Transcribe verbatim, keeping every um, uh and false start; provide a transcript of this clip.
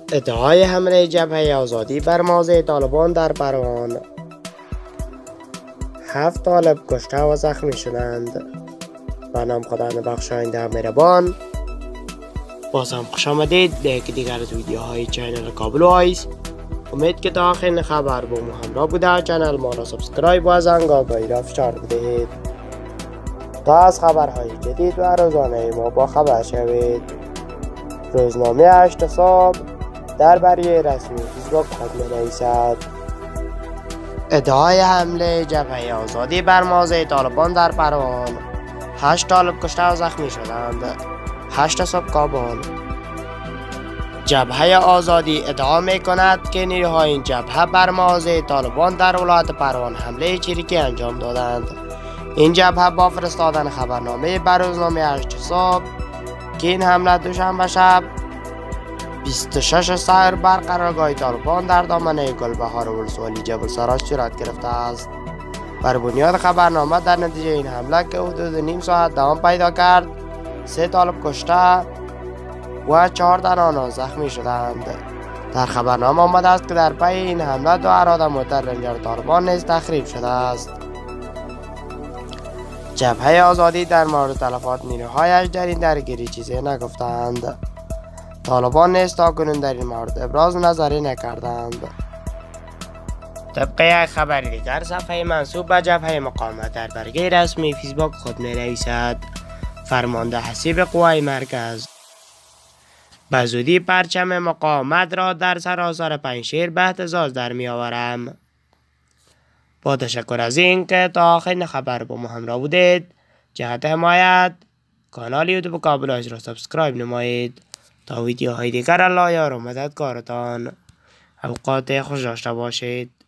ادعای حمله جبهه آزادی بر مواضع طالبان در پروان. هفت طالب کشته و زخمی شدند. به نام خداوند بخشاینده مهربان. باز هم خوش آمدید به یکی دیگر از ویدیوهای چینل کابل وایس. امید که تا آخرین خبر با ما همراه بوده. چینل ما را سابسکرایب و زنگ آگاهی را فشار بدهید تا از خبرهای جدید و روزانه ما با خبر شوید. روزنامه هشت صبح درباره رسمی فیسبوک خود می‌نویسد: ادعای حمله جبهه آزادی بر مواضع طالبان در پروان. هشت طالب کشته و زخمی شدند. هشت صبح کابل. جبهه آزادی ادعا می کند که نیروهای این جبهه بر مواضع طالبان در ولایت پروان حمله چریکی انجام دادند. این جبهه با فرستادن خبرنامه بر روزنامه هشت صبح که این حمله دوشنبه شب بیست و شش سحر بر قرارگاه طالبان در دامنه گلبهار ولسوالی جبل سراج صورت گرفته است. بر بنیاد خبرنامه در نتیجه این حمله که حدود نیم ساعت دوام پیدا کرد، سه طالب کشته و چهار تن آنها زخمی شدند. در خبرنامه آمده است که در پی این حمله دو اراده موتر رنجر طالبان نیز تخریب شده است. جبهه آزادی در مورد تلفات نیروهایش در این درگیری چیزی نگفتند. طالبان نیز تاکنون در این مورد ابراز نظری نکردند. طبق یک خبر دیگر، صفحه منسوب به جبهه مقاومت در برگه رسمی فیسبوک خود می نویسد: فرمانده حسیب قوای مرکز: به زودی پرچم مقاومت را در سراسر پنجشیر به اهتزاز در می آورم. با تشکر از این که تا آخرین خبر با ما همراه بودید. جهت حمایت کانال یوتیوب کابل وایس را سابسکرایب نمایید تا ویدیوهای دیگر الله یار و مددگارتان. اوقات خوش داشته باشید.